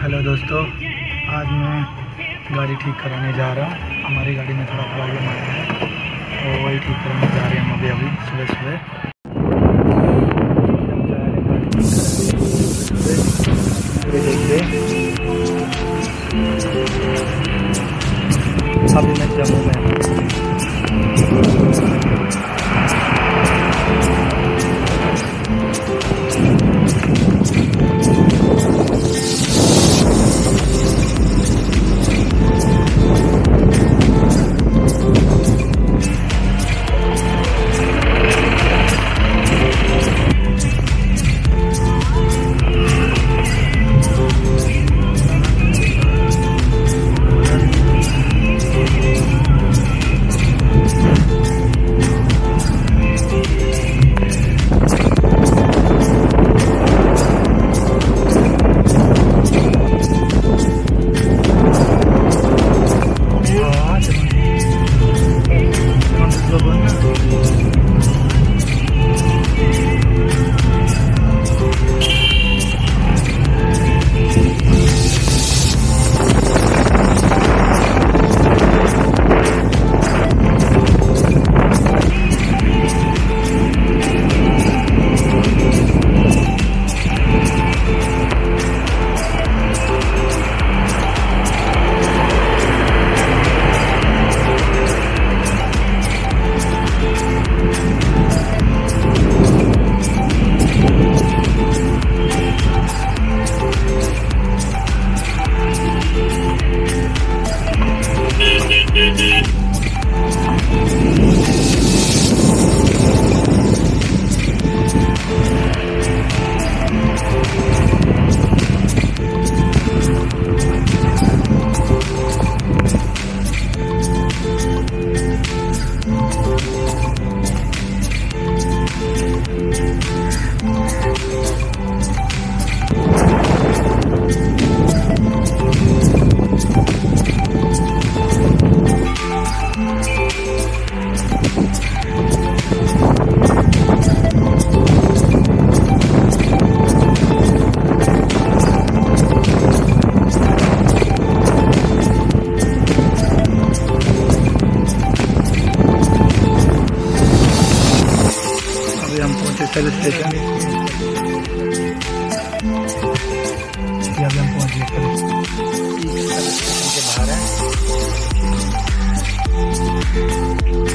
Hello दोस्तों, आज मैं गाड़ी ठीक कराने जा रहा हूँ। हमारी गाड़ी में थोड़ा प्रॉब्लम आया है तो वही ठीक कराने जा रहे हैं हम अभी सुबह सुबह। अभी मैं जम्मू में सर्विस स्टेशन अभी हम पहुँच गए सर्विस स्टेशन के बाहर है।